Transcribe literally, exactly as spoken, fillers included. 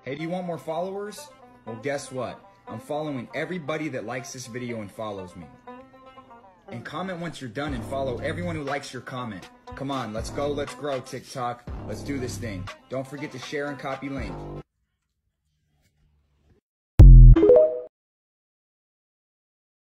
Hey, do you want more followers? Well, guess what? I'm following everybody that likes this video and follows me. And comment once you're done and follow everyone who likes your comment. Come on, let's go, let's grow, TikTok. Let's do this thing. Don't forget to share and copy link.